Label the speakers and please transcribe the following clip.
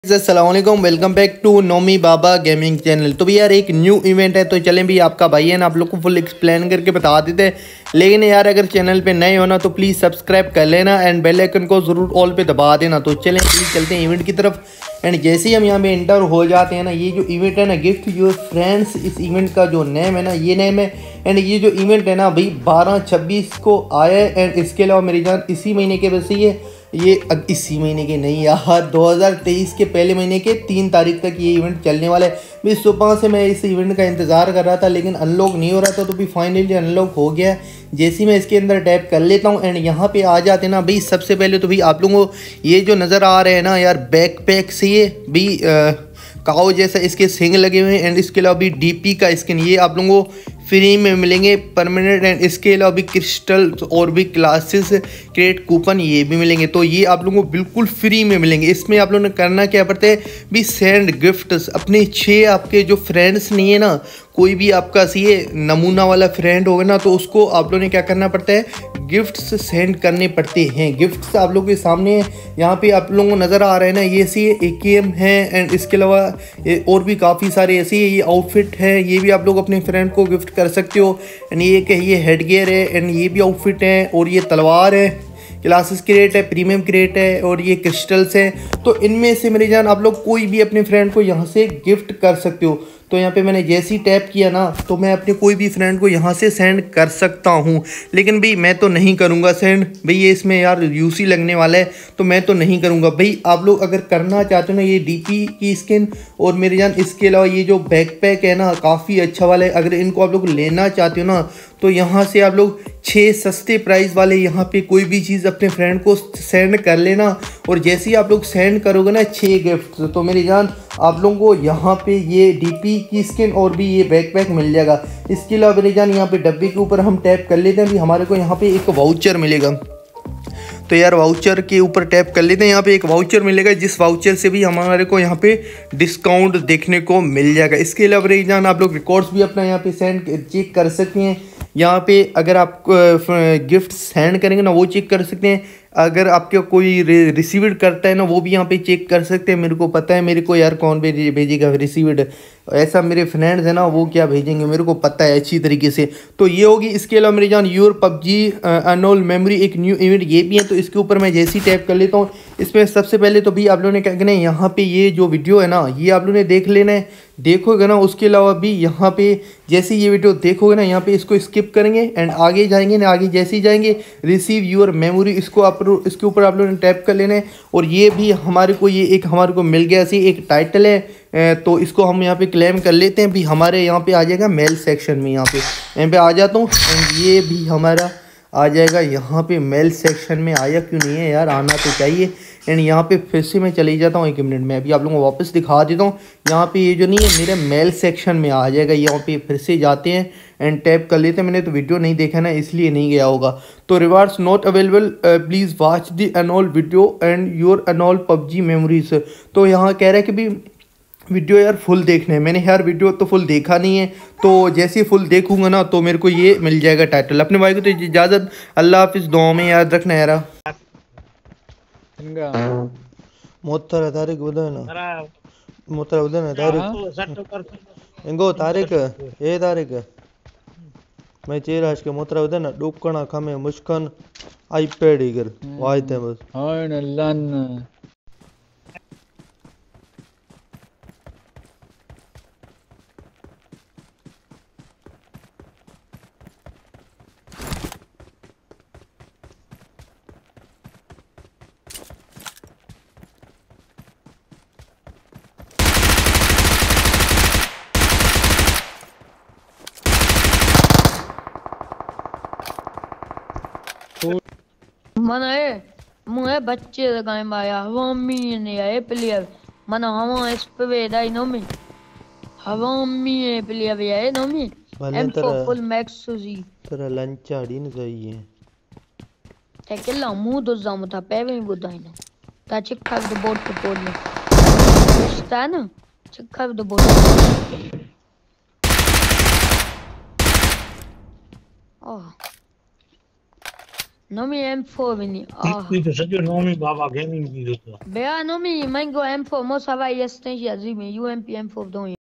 Speaker 1: अस्सलामुअलैकुम, welcome back to Nomi Baba gaming channel. तो भी यार एक न्यू इवेंट है, तो चलें भी आपका भाई है ना, आप लोग को फुल एक्सप्लेन करके बता देते हैं। लेकिन यार अगर चैनल पे नए हो ना तो प्लीज़ सब्सक्राइब कर लेना एंड बेल आइकन को ज़रूर ऑल पे दबा देना। तो चलें प्लीज़ चलते हैं इवेंट की तरफ। एंड जैसे ही हम यहाँ पे एंटर हो जाते हैं ना, ये जो इवेंट है ना, गिफ्ट योर फ्रेंड्स, इस इवेंट का जो नेम है ना, ये नेम है। एंड ये जो इवेंट है ना भाई 12/26 को आया है। एंड इसके अलावा मेरी जान इसी महीने के वैसे ये इसी महीने के नहीं यार, 2023 के पहले महीने के 3 तारीख तक ये इवेंट चलने वाला है। भी सुबह से मैं इस इवेंट का इंतज़ार कर रहा था लेकिन अनलॉक नहीं हो रहा था, तो भी फाइनली अनलॉक हो गया। जैसे ही मैं इसके अंदर टैप कर लेता हूँ एंड यहाँ पे आ जाते हैं ना भाई, सबसे पहले तो भाई आप लोगों को ये जो नज़र आ रहे हैं ना यार, बैकपैक से ये भी काऊ जैसा इसके सिंग लगे हुए हैं। एंड इसके अलावा भी डीपी का स्किन ये आप लोगों को फ्री में मिलेंगे परमानेंट। एंड इसके अलावा भी क्रिस्टल और भी क्लासेस क्रेडिट कूपन ये भी मिलेंगे, तो ये आप लोगों को बिल्कुल फ्री में मिलेंगे। इसमें आप लोगों ने करना क्या पड़ता है भी, सेंड गिफ्ट्स अपने 6 आपके जो फ्रेंड्स नहीं है ना, कोई भी आपका ये नमूना वाला फ्रेंड होगा ना, तो उसको आप लोगों ने क्या करना पड़ता है, गिफ्ट्स सेंड करने पड़ते हैं। गिफ्ट्स आप लोगों के सामने यहाँ पे आप लोगों को नज़र आ रहा है ना, ये सी AKM है। एंड इसके अलावा और भी काफ़ी सारे ऐसे ये आउटफिट है, ये भी आप लोग अपने फ्रेंड को गिफ्ट कर सकते हो। एंड ये हेड गियर है, एंड ये भी आउटफिट है, और ये तलवार है, क्लासेस क्रेट है, प्रीमियम क्रेट है, और ये क्रिस्टल्स है। तो इनमें से मेरे जान आप लोग कोई भी अपने फ्रेंड को यहाँ से गिफ्ट कर सकते हो। तो यहाँ पे मैंने जैसे ही टैप किया ना, तो मैं अपने कोई भी फ्रेंड को यहाँ से सेंड कर सकता हूँ। लेकिन भाई मैं तो नहीं करूँगा सेंड, भाई ये इसमें यार यूसी लगने वाला है, तो मैं तो नहीं करूँगा। भाई आप लोग अगर करना चाहते हो ना, ये डीपी की स्किन और मेरे जान इसके अलावा ये जो बैकपैक है ना, काफ़ी अच्छा वाला है। अगर इनको आप लोग लेना चाहते हो ना, तो यहाँ से आप लोग 6 सस्ते प्राइस वाले यहाँ पे कोई भी चीज़ अपने फ्रेंड को सेंड कर लेना। और जैसे ही आप लोग सेंड करोगे ना 6 गिफ्ट, तो मेरी जान आप लोगों को यहाँ पे ये डीपी की स्किन और भी ये बैकपैक मिल जाएगा। इसके अलावा मेरी जान यहाँ पे डब्बे के ऊपर हम टैप कर लेते हैं, भी हमारे को यहाँ पे एक वाउचर मिलेगा। तो यार वाउचर के ऊपर टैप कर लेते हैं, यहाँ पे एक वाउचर मिलेगा, जिस वाउचर से भी हमारे को यहाँ पे डिस्काउंट देखने को मिल जाएगा। इसके अलावा मेरी जान आप लोग रिकॉर्ड्स भी अपना यहाँ पे सेंड चेक कर सकते हैं। यहाँ पे अगर आप गिफ्ट सेंड करेंगे ना, वो चेक कर सकते हैं। अगर आपके कोई रिसीव्ड करता है ना, वो भी यहाँ पे चेक कर सकते हैं। मेरे को पता है मेरे को यार कौन भेजेगा रिसीव्ड, ऐसा मेरे फ्रेंड्स है ना, वो क्या भेजेंगे मेरे को पता है अच्छी तरीके से। तो ये होगी। इसके अलावा मेरी जान योर PUBG अनोल मेमोरी एक न्यू इवेंट ये भी है। तो इसके ऊपर मैं जैसे ही टैप कर लेता हूँ, इसमें सबसे पहले तो भी आप लोगों ने क्या करना है, यहाँ पे ये जो वीडियो है ना, ये आप लोगों ने देख लेना है, देखोगे ना। उसके अलावा भी यहाँ पे जैसे ये वीडियो देखोगे ना, यहाँ पे इसको स्किप करेंगे एंड आगे जाएंगे ना, आगे जैसे ही जाएंगे रिसीव योर मेमोरी, इसको आप इसके ऊपर आप लोगों ने टैप कर लेना है। और ये भी हमारे को ये एक हमारे को मिल गया सी एक टाइटल है, तो इसको हम यहाँ पे क्लेम कर लेते हैं। भी हमारे यहाँ पे आ जाएगा मेल सेक्शन में, यहाँ पे आ जाता हूँ एंड ये भी हमारा आ जाएगा यहाँ पे मेल सेक्शन में। आया क्यों नहीं है यार, आना तो चाहिए। एंड यहाँ पे फिर से मैं चले जाता हूँ, 1 मिनट में अभी आप लोगों को वापस दिखा देता हूँ। यहाँ पे ये जो नहीं है मेरे मेल सेक्शन में आ जाएगा, यहाँ पे फिर से जाते हैं एंड टैप कर लेते हैं। मैंने तो वीडियो नहीं देखा ना, इसलिए नहीं गया होगा। तो rewards not available, please watch the annual video and your annual PUBG memories. तो यहाँ कह रहा है कि भी वीडियो यार फुल देखना है। मैंने यार वीडियो तो फुल देखा नहीं है, तो जैसे ही फुल देखूंगा ना, तो मेरे को ये मिल जाएगा टाइटल। अपने भाई को तो इजाज़त, अल्लाह हाफिज़, दुआ में याद रखना यार। मोहतर तारिक उदना मोहतर उदना तारिक इंगो तारिक ए तारिक मैं चेराश के मोहतर उदना डोकना खमे मुश्कन आईपैड इगर वायते बस हां लन
Speaker 2: मन मुझे बच्चे लगाए माया हवामी ने आए प्लेयर मन हवा इस पे वेदा नोमी हवामी है प्लेयर भी आए नोमी M4 फुल मैक्स सुजी
Speaker 1: तेरा लंच आड़ी न चाहिए
Speaker 2: तेकेला मुंह दो जाम था पेवे बुदाई ना ता चिक्का द बोर्ड पे बोर्ड में स्टा ना चिक्का the board oh Nomi M4 vini. Ah.
Speaker 3: Itu saja Nomi Baba Gaming gitu.
Speaker 2: Bea Nomi, mango M4, moça vai esse tem jazime, UMP M4 dom.